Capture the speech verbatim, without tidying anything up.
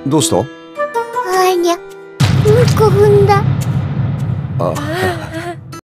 どうした？ ありゃ、うんこ踏んだ。 あ